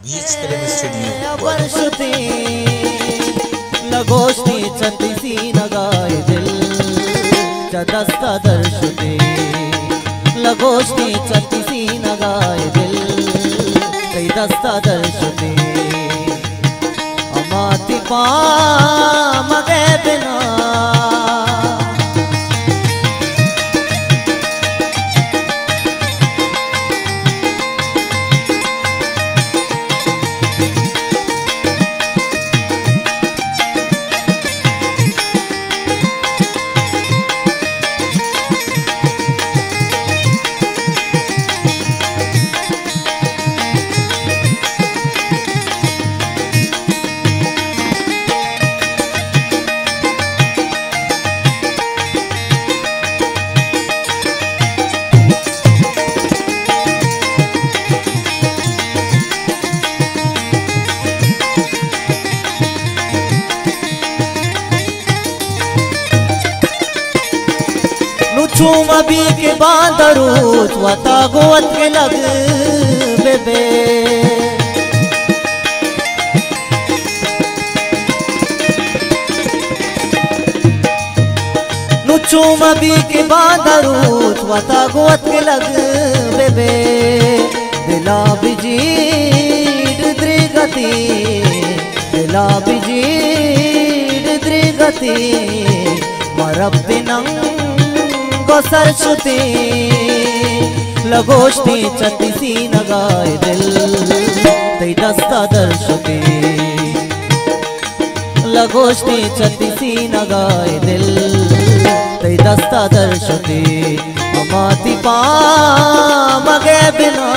बीच film studio वर्षुती लगोष्टी छत्तीसी नगाय दिल चदस्ता दर्शुती लगोष्टी छत्तीसी नगाय दिल कई दस्ता दर्शुती अमाती पा मगे बिना चूम अभी के बांदरू वता गोवत के लग बेबे नु चूम अभी के बांदरू वता गोवत के लग बेबे दिला बिजीड द्रिगति दिला बिजीड द्रिगति मरब्बिनं सरस्वती लगोष्टी छत्तीसी नगाय दिल तई दस्ता दर्शुती लगोष्टी छत्तीसी नगाय दिल तई दस्ता दर्शुती अमाती पा मगे बिना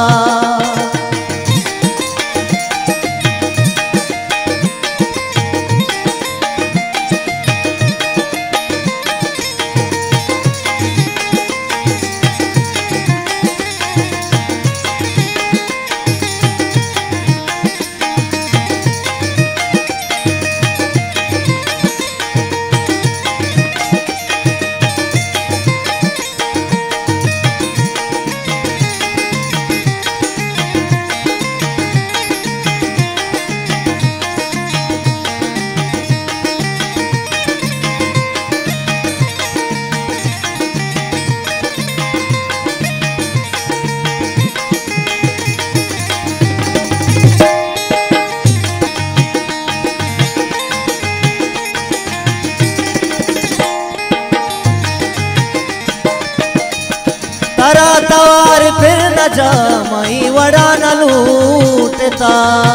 तरा तवार फिर न जा मई वड़ा न लूटता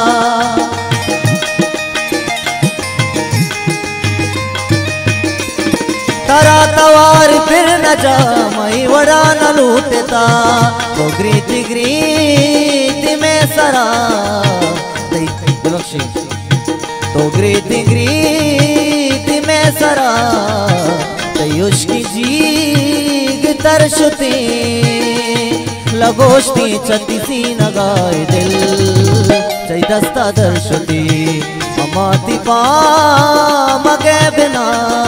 तरा तवार फिर न जा मई वड़ा न लूटता तो ग्रीति ग्रीति में सरा तो ग्रीति ग्रीति में सरा तयुष की जीग तरशुती लगोष्टी छत्तीसी नगाय दिल चई दस्ता दर्शुती अमाती पा मगे बिना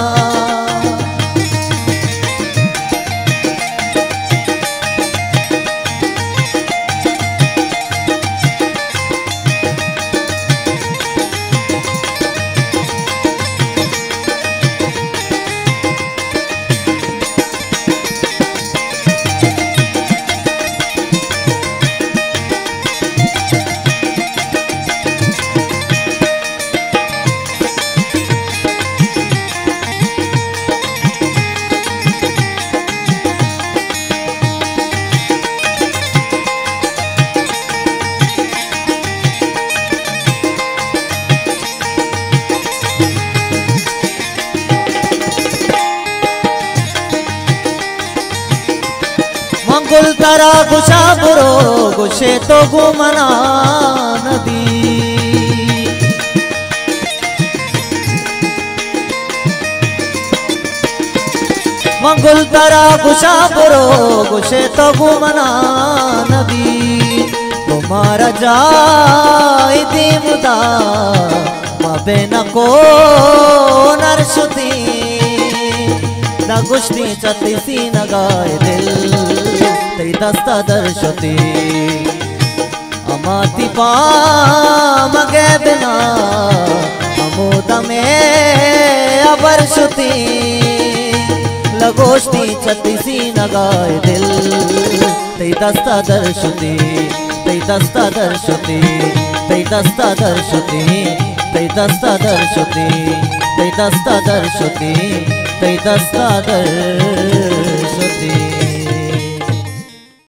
मंगुल तरा गुशा बुरो गुशे तो घुमना नदी मंगुल तरा गुशा बुरो गुशे तो घुमना नदी तुम्हारा जाय दिमुदा मबे न को नरसुती लगोष्टी छत्तीसी नगाय दिल तई दस्ता दर्शुती माती पा मगे बिना अमोद में अबर शुति लगोष्टी छत्तीसी नगाए दिल तै दस्ता दर्शुति तै दस्ता दर्शुति तै दस्ता दर्शुति तै दस्ता दर्शुति तै दस्ता दर्शुति तै दस्ता दर